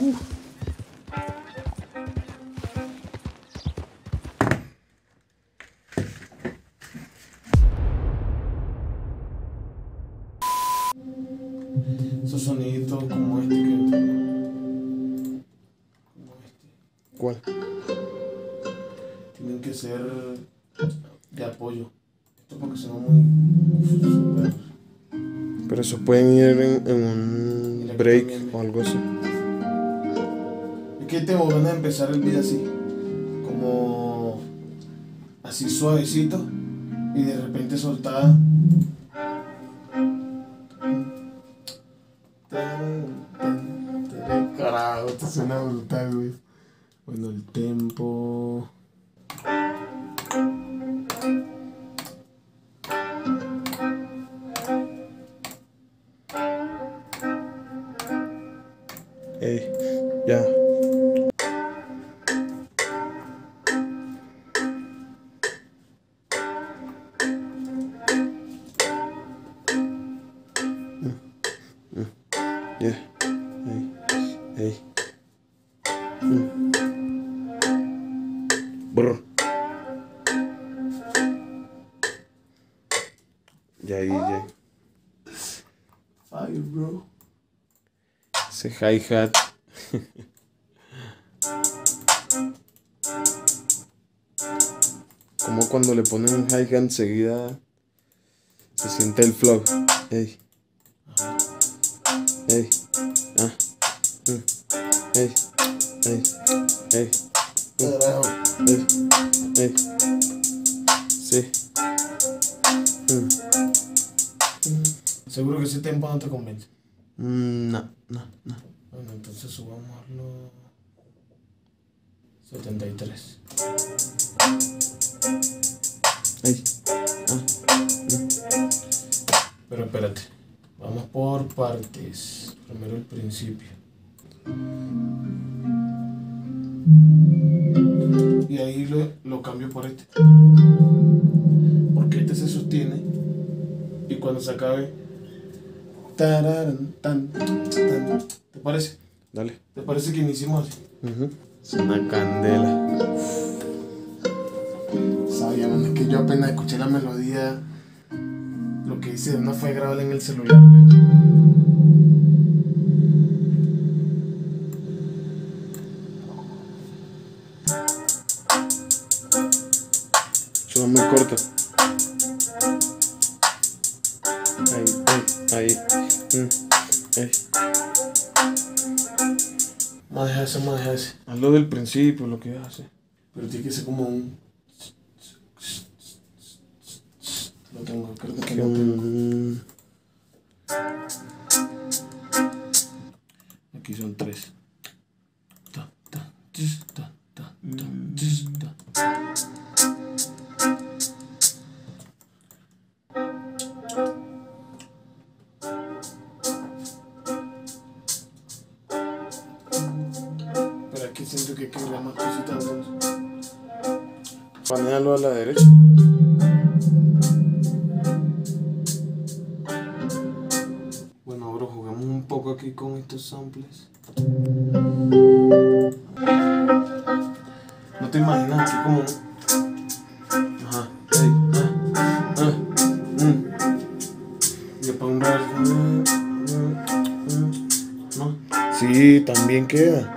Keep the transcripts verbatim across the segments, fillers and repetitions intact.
Uh. Esos soniditos como este que... como este. ¿Cuál? Tienen que ser de apoyo. Esto porque son muy... super... Pero esos pueden ir en, en un break o algo así. Es que tengo ganas de empezar el video así. Como... así suavecito. Y de repente soltar... Carajo, esto suena brutal, güey. Bueno, el tempo. Ey, ya. Mm, mm, yeah. Ey, ey. Mm. Brr. Ya ahí, ya. Fire, bro. Ese hi-hat. Como cuando le ponen un hi-hat enseguida se siente el flow. Ey. Ey. Ah. Mm. Ey. Ey. Ey. Carajo. Ey. Ey. Sí. Mm. Seguro que ese tempo no te convence. Mm, no, no, no. Bueno, entonces subámoslo. setenta y tres. Ey. Ah. Mm. Pero espérate. Vamos por partes. Primero el principio. Y ahí lo, lo cambio por este. Porque este se sostiene. Y cuando se acabe. Tararán, tan, tan. ¿Te parece? Dale. ¿Te parece que iniciemos así? Uh-huh. Es una candela. Sabía, man, es que yo apenas escuché la melodía. Lo que hice no fue grabarla en el celular, güey. Suena muy corto. Ahí, ahí, ahí. Mm. Ey. Más deja ese, más deja ese. Hazlo del principio, lo que hace. Pero tiene que ser como un. Lo tengo, creo que lo tengo. Mm. Aquí son tres. Ta, ta, tis, ta, ta, ta, tis, ta. Pero aquí siento que hay que agregar más cositas, entonces. Panealo a la derecha. Bueno, bro, juguemos un poco aquí con estos samples. ¿No te imaginas así como... Ajá, ey, ah, ah, mm. Y después un reverso, mm, mm, mm, ¿no? Sí, también queda.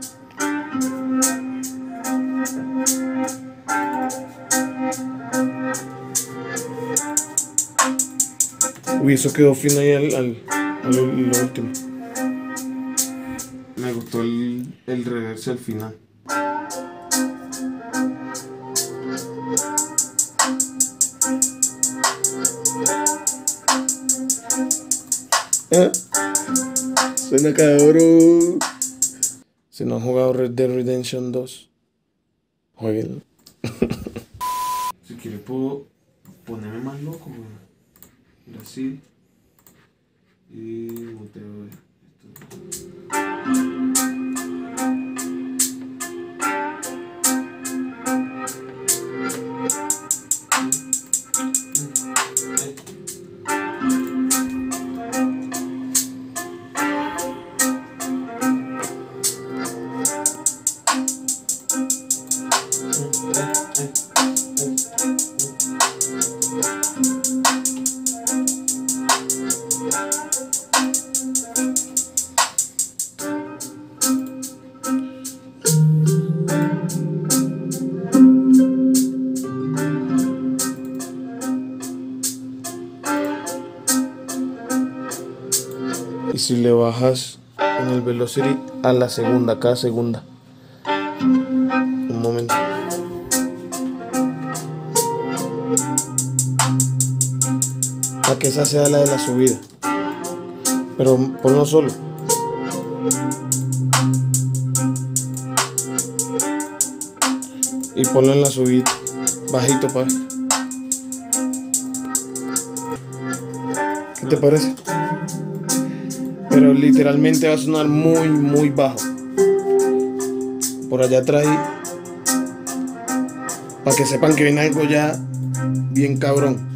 Uy, eso quedó fino ahí al, al, al, al lo último. Me gustó el, el reverso al final. Ah, suena cabrón. Si no han jugado Red Dead Redemption dos, jueguenlo. Si quieres puedo ponerme más loco, güey. Mira así. Y muteo esto. si le bajas en el velocity a la segunda, cada segunda. Un momento. Para que esa sea la de la subida. Pero ponlo solo. Y ponlo en la subida. Bajito, para. ¿Qué te parece? Pero literalmente va a sonar muy, muy bajo. Por allá atrás. Para que sepan que viene algo ya bien cabrón.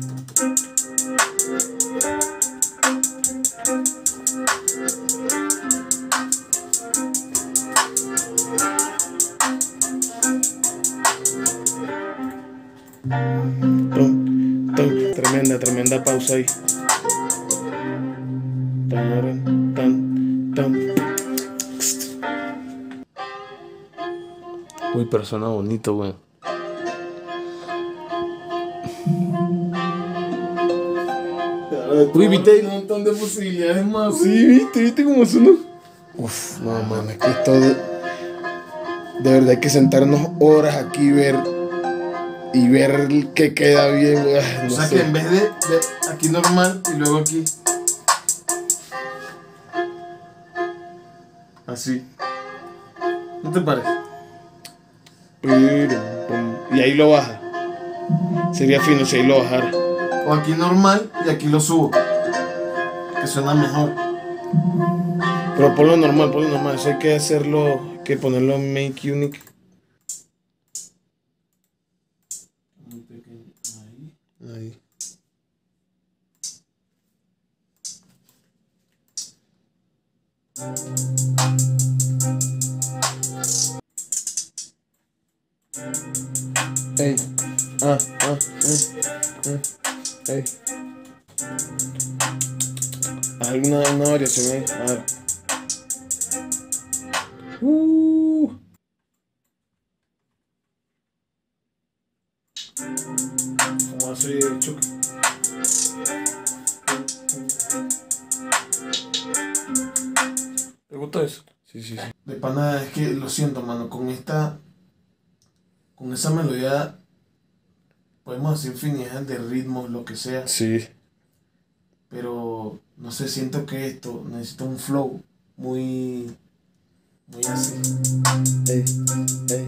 Tremenda, tremenda pausa ahí. Tan, tan, tan. Uy, pero suena bonito, güey. Uy, viste, un montón de posibilidades más. Sí, viste, viste cómo suena. Uf, no, man, es que esto de, de verdad hay que sentarnos horas aquí y ver y ver que queda bien. No o sea sé. que en vez de, de aquí normal y luego aquí así, ¿no te parece? Y ahí lo baja. Sería fino si ahí lo bajara. O aquí normal y aquí lo subo, que suena mejor. Pero ponlo normal, ponlo normal. Eso hay que hacerlo, hay que ponerlo en Make Unique. Muy pequeño, ahí. Ahí. Ey, ah, ah, eh, eh, ey. Hay una, una variación ahí, a ver. Uh. ¿Cómo hace el choque? ¿Te gusta eso? Sí, sí, sí. De pana, es que lo siento, mano, con esta, con esa melodía podemos hacer infinidad de ritmos, lo que sea. Sí. Pero no sé, siento que esto necesita un flow muy, muy así. Ey, ey.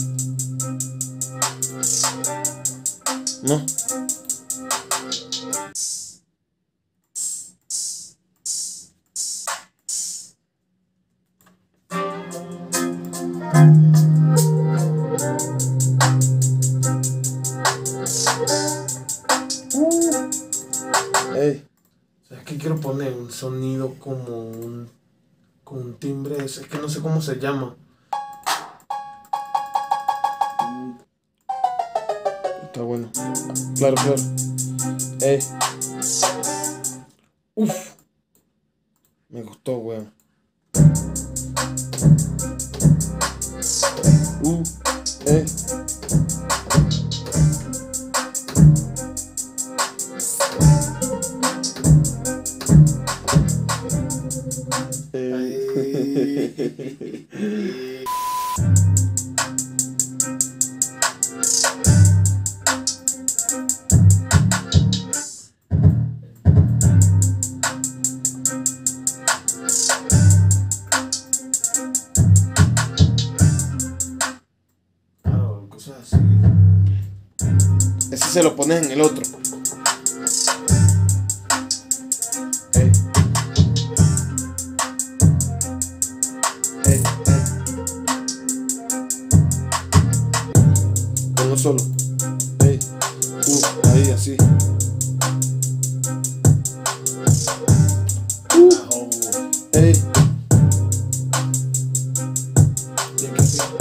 No. Ey. ¿Sabes qué quiero poner? Un sonido como un, como un timbre, es que no sé cómo se llama. Está bueno. Claro, claro. Ey. Uf. Me gustó, weón. Uh. Ey. Claro, cosas así. Ese se lo pones en el otro. Ey. Ey, ey. Uno solo. Ey. Uh, ahí, así. Uh. Ey. Y aquí así.